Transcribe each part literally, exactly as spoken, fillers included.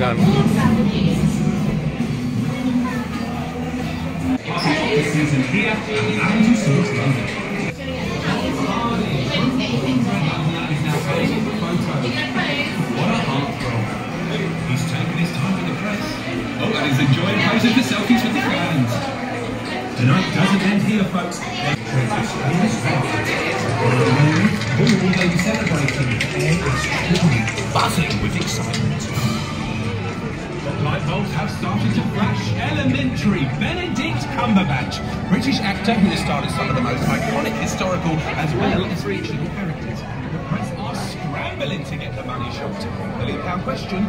done. Season here at Tussauds, London. What a heartthrob. He's taking his time with the press. Oh, and he's enjoying posing for selfies with the fans. Tonight doesn't end here, folks. Who will they be celebrating? Buzzing with excitement. The light bulbs have started to flash. Elementary, Benedict Cumberbatch, British actor who has starred in some of the most iconic historical as well as regional characters. The press are scrambling to get the money shot. The lead pound question.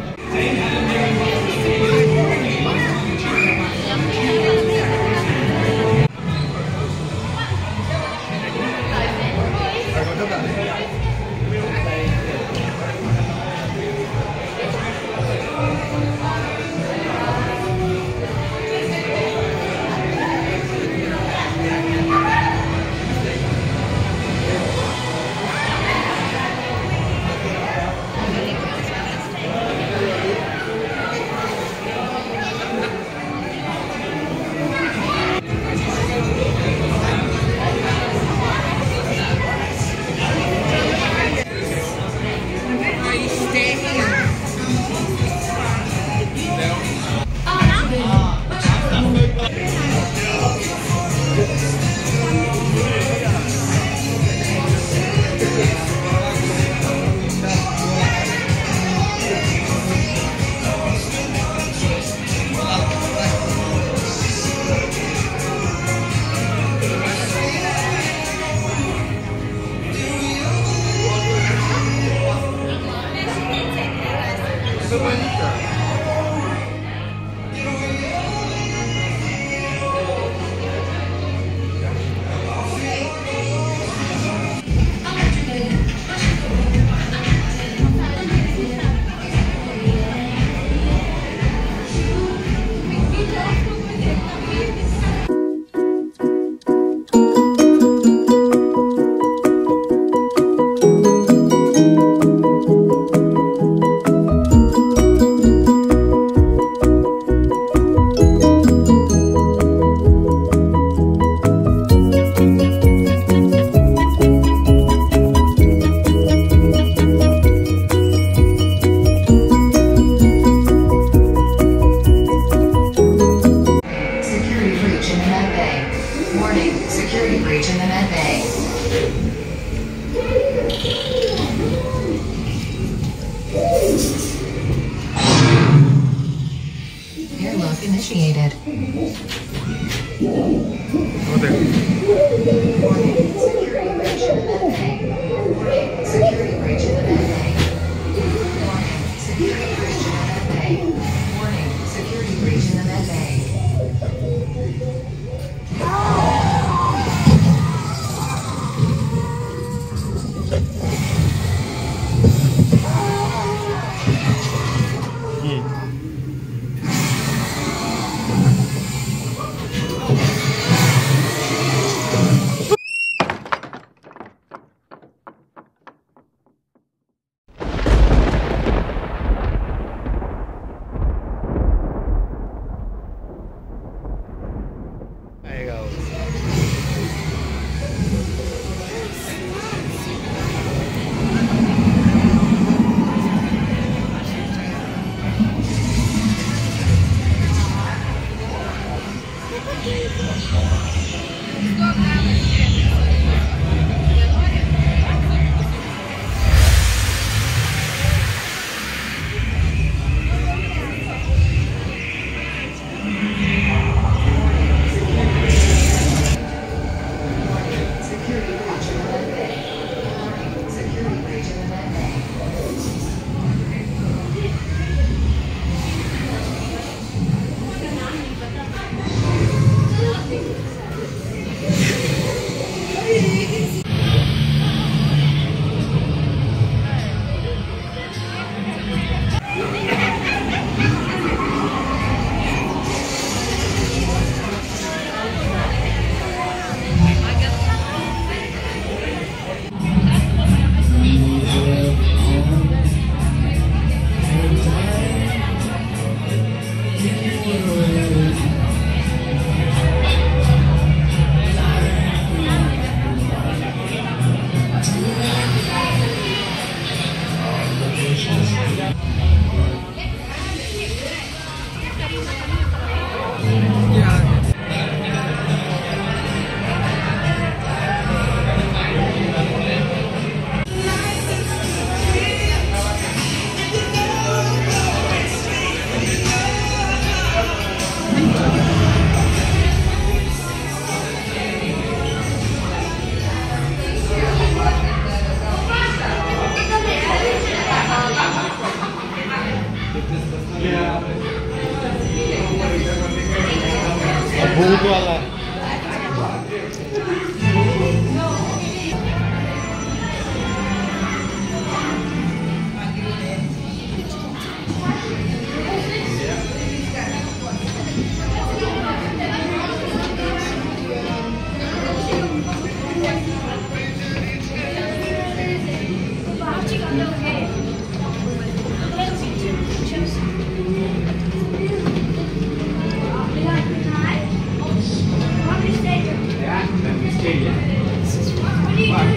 Airlock initiated. Warning, security breach in the medbay. Warning, security breach in the medbay. Warning, security breach in the medbay. Warning, security breach in the medbay.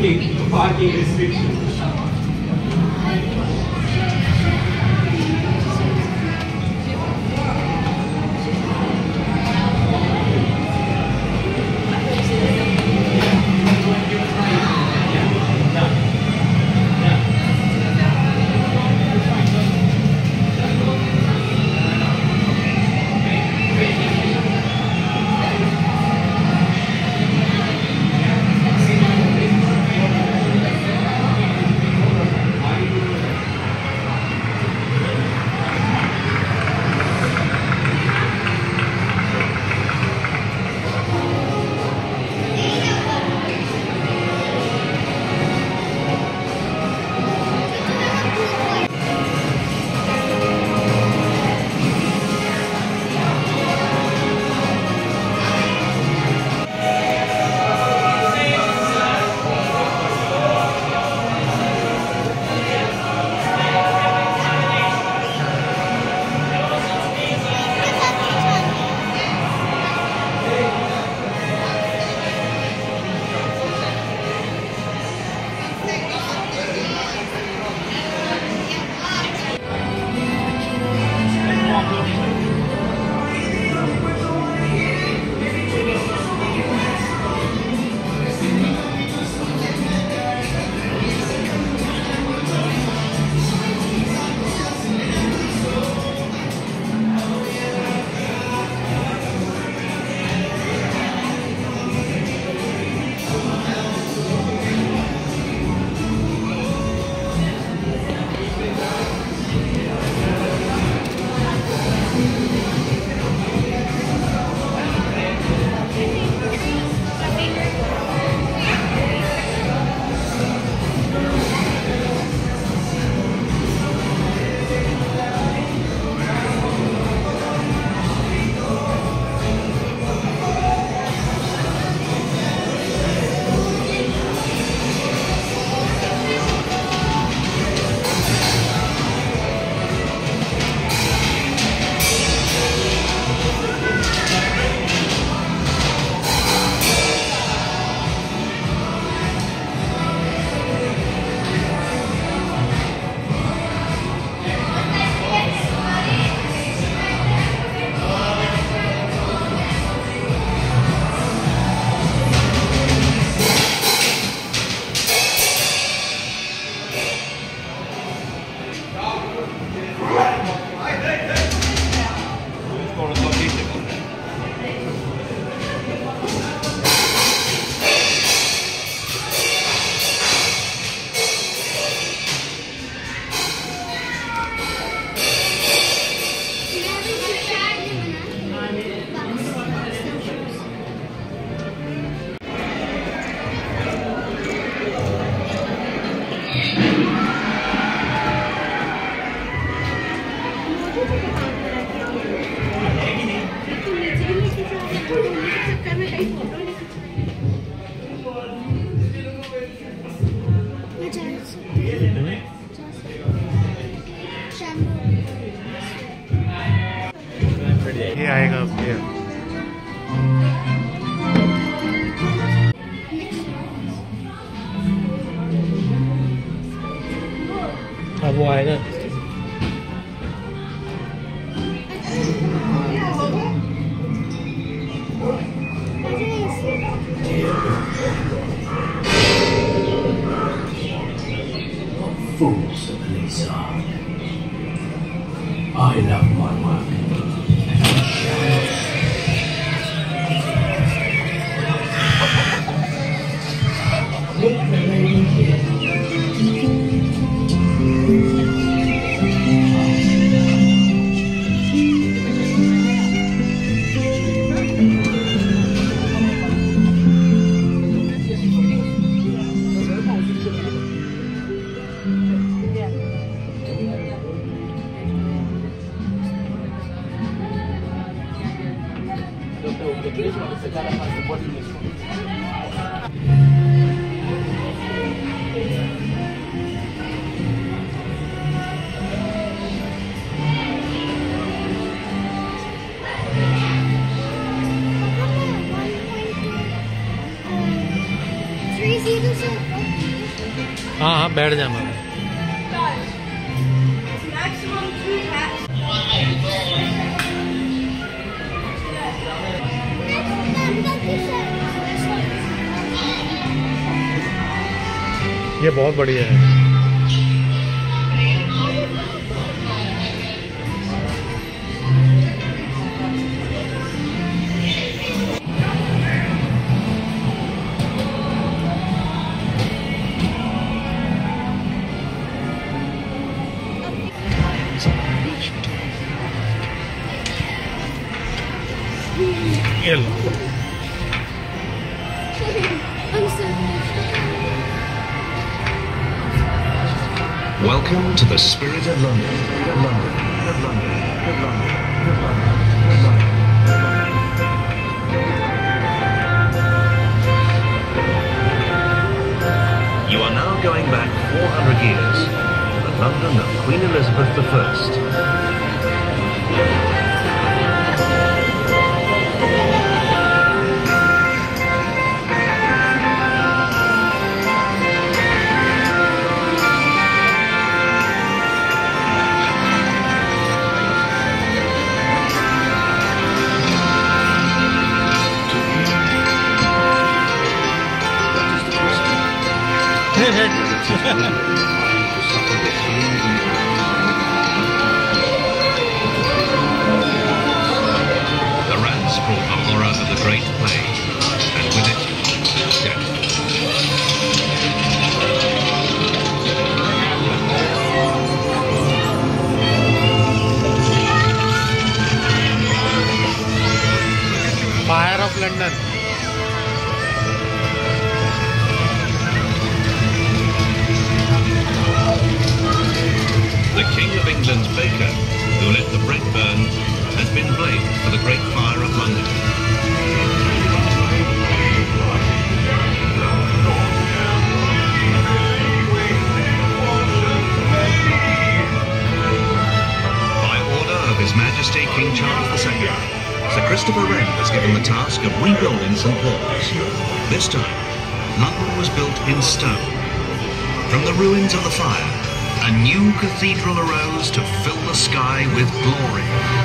parking, parking restrictions. ये आएगा ये अब वो आएगा Fools the police are. I love my work. Look the lady here. हाँ हाँ बैठ जा मैं। Maximum two cats. ये बहुत बढ़िया है। ये लो। Welcome to the spirit of London. London, London, London, London, London. You are now going back four hundred years to the London of Queen Elizabeth the First. The rats brought the horror of the Great Plague, and with it, death. Fire of London. The King of England's baker, who let the bread burn, has been blamed for the Great Fire of London. By order of His Majesty King Charles the Second, Sir Christopher Wren was given the task of rebuilding Saint Paul's. This time, London was built in stone. From the ruins of the fire, a new cathedral arose to fill the sky with glory.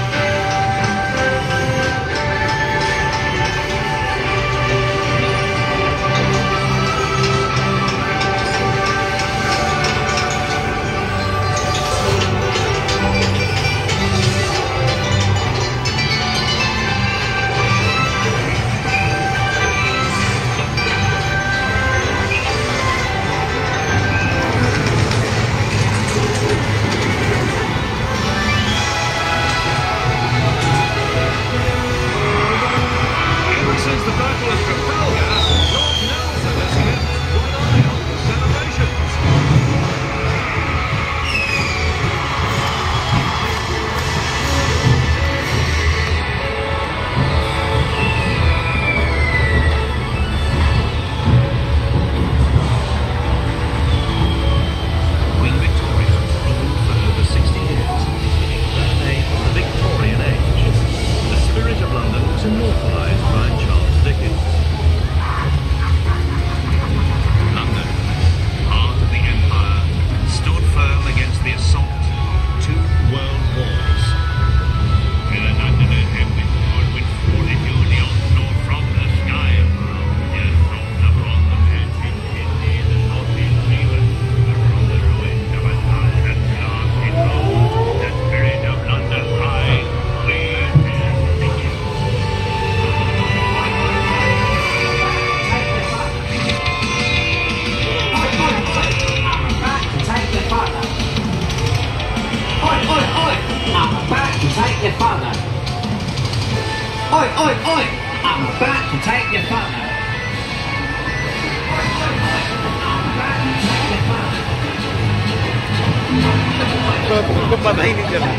Oi, oi, oi! I'm about to take your father. तो तुमको पता ही नहीं चला।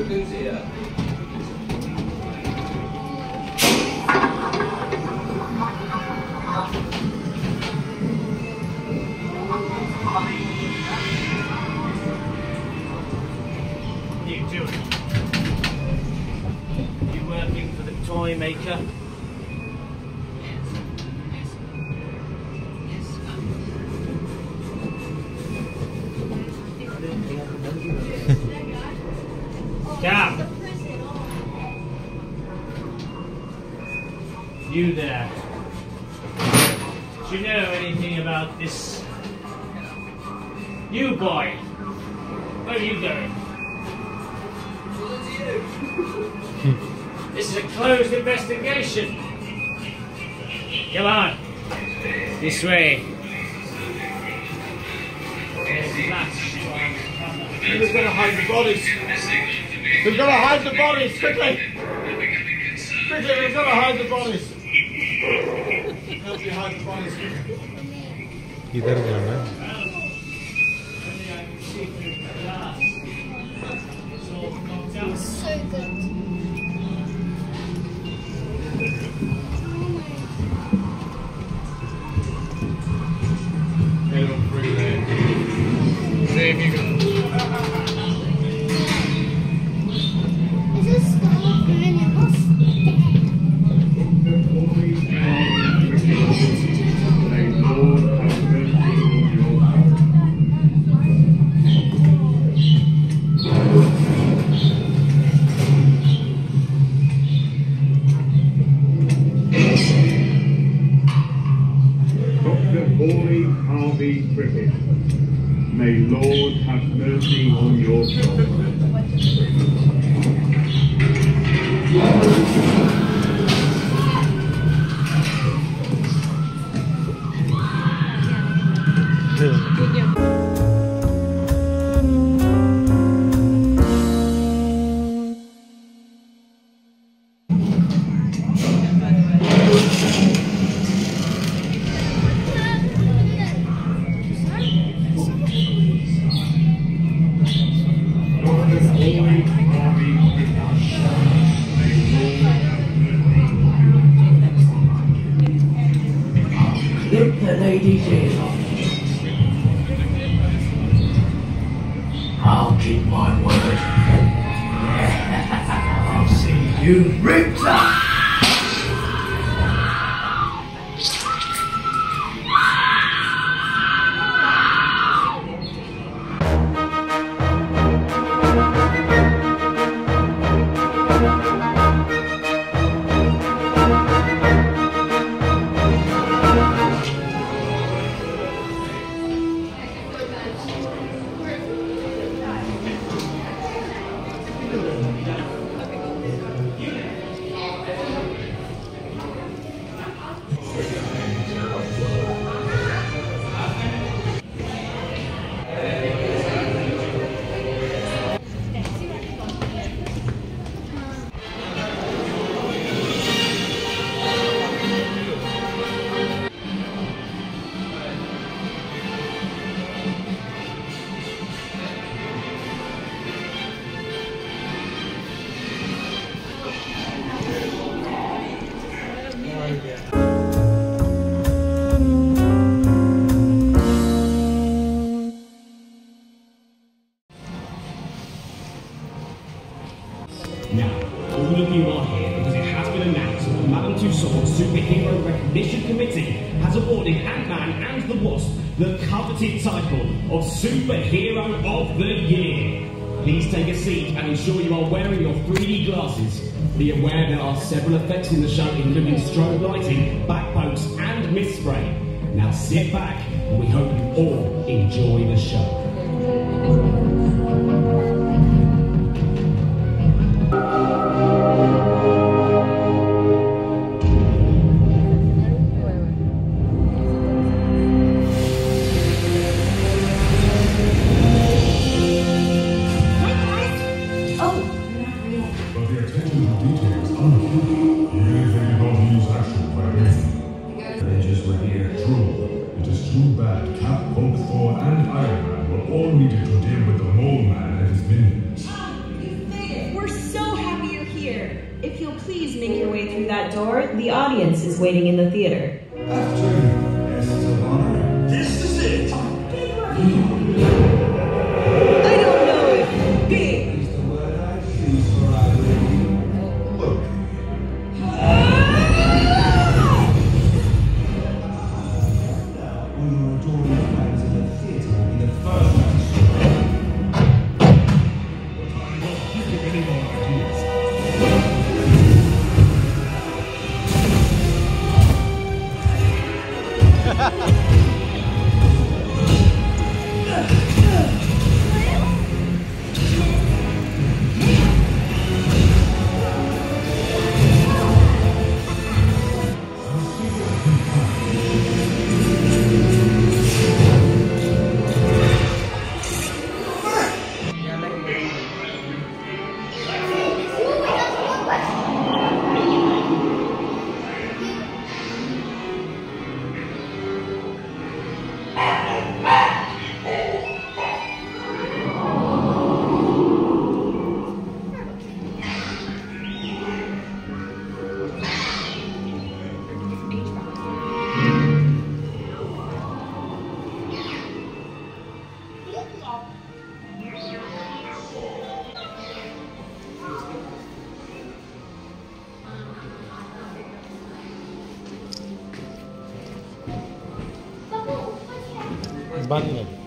Who's here? What are you doing? You working for the toy maker? Cam! You there. Do you know anything about this? You boy! Where are you going? This is a closed investigation. Come on. This way. Who's going to hide the bodies? Who's going to hide the bodies? Quickly! Quickly, who's going to hide the bodies? Help me hide the bodies. इधर जाना है So good. See if you can. Is this still a million bus? May Lord have mercy on your soul. Rip the lady's ears off. I'll keep my word. I'll see you ripped up. Now, all of you are here because it has been announced that the Madame Tussauds Superhero Recognition Committee has awarded Ant-Man and the Wasp the coveted title of Superhero of the Year. Please take a seat and ensure you are wearing your three D glasses. Be aware there are several effects in the show, including strobe lighting, backboats, and mist spray. Now sit back, and we hope you all enjoy the show. All needed to deal with the mole man and his minions. You made it. We're you'll please make your way through that door, the audience is waiting in the theater. After guests of honor, this is it. I don't know if big Is the word I choose for our lady. Look. Now, when your adoring fans in the theatre in the first act. बंद है।